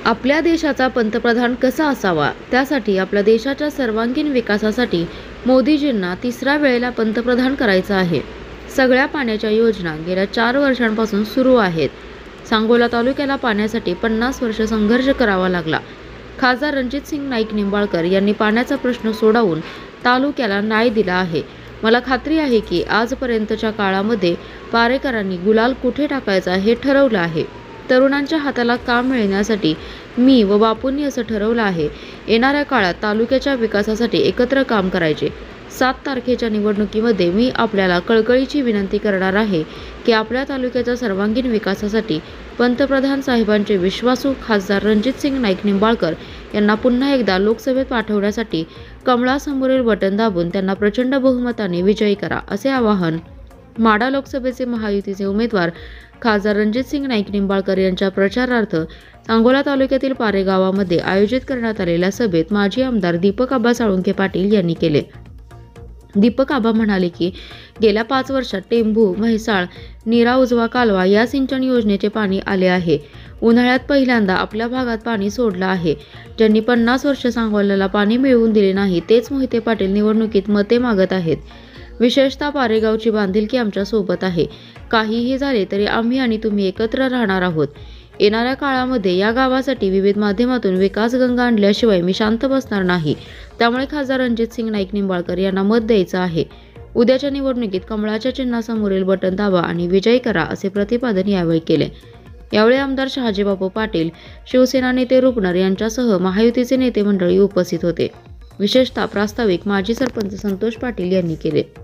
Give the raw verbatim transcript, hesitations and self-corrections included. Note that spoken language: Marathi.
आपल्या देशाचा पंतप्रधान कसा असावा, त्यासाठी आपल्या देशाच्या सर्वांगीण विकासासाठी मोदीजींना तिसऱ्या वेळेला पंतप्रधान करायचं आहे. सगळ्या पाण्याच्या योजना गेल्या चार वर्षांपासून सुरू आहेत. सांगोला तालुक्याला पाण्यासाठी पन्नास वर्ष संघर्ष करावा लागला. खासदार रणजितसिंग नाईक निंबाळकर यांनी पाण्याचा प्रश्न सोडवून तालुक्याला न्याय दिला आहे. मला खात्री आहे की आजपर्यंतच्या काळामध्ये पारेकरांनी गुलाल कुठे टाकायचा हे ठरवलं आहे. तरुणांच्या हाताला काम मिळण्यासाठी मी व बापूंनी असं ठरवलं आहे. येणाऱ्या काळात तालुक्याच्या विकासासाठी एकत्र काम करायचे. सात तारखेच्या निवडणुकीमध्ये मी आपल्याला कळकळीची विनंती करणार आहे की आपल्या तालुक्याच्या सर्वांगीण विकासासाठी पंतप्रधान साहेबांचे विश्वासू खासदार रणजितसिंग नाईक निंबाळकर यांना पुन्हा एकदा लोकसभेत पाठवण्यासाठी कमळासमोरील बटन दाबून त्यांना प्रचंड बहुमताने विजयी करा, असे आवाहन माढा लोकसभेचे महायुतीचे उमेदवार खासदार रणजितसिंग नाईक निंबाळकर यांच्या प्रचारार्थ सांगोला तालुक्यातील पारे गावामध्ये आयोजित करण्यात आलेल्या सभेत माजी आमदार दीपक आबा साळुंखे पाटील यांनी केले. दीपक आबा म्हणाले की गेल्या पाच वर्षात टेंभू, म्हैसाळ, नीरा उजवा कालवा या सिंचन योजनेचे पाणी आले आहे. उन्हाळ्यात पहिल्यांदा आपल्या भागात पाणी सोडलं आहे. ज्यांनी पन्नास वर्ष सांगोल्याला पाणी मिळवून दिले नाही तेच मोहिते पाटील निवडणुकीत मते मागत आहेत. विशेषतः पारेगावची बांधिलकी आमच्या सोबत आहे. काहीही झाले तरी आम्ही आणि तुम्ही एकत्र राहणार आहोत. येणाऱ्या काळामध्ये या गावासाठी विविध माध्यमातून विकास गंगा आणल्याशिवाय मी शांत बसणार नाही. त्यामुळे खासदार रणजितसिंग नाईक निंबाळकर यांना मत द्यायचं आहे. उद्याच्या निवडणुकीत कमळाच्या चिन्हासमोरील बटन दाबा आणि विजयी करा, असे प्रतिपादन यावेळी केले. यावेळी आमदार शहाजीबापू पाटील, शिवसेना नेते रुपनर यांच्यासह महायुतीचे नेते मंडळी उपस्थित होते. विशेषतः प्रास्ताविक माजी सरपंच संतोष पाटील यांनी केले.